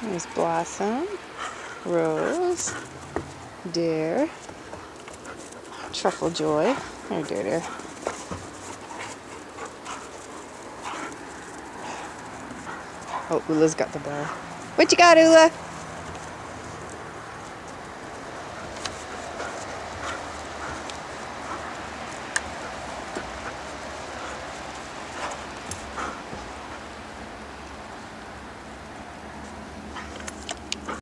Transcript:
There's Blossom, Rose, Dare, Truffle Joy. There, Dare. Oh, Ula's got the ball. What you got, Ula?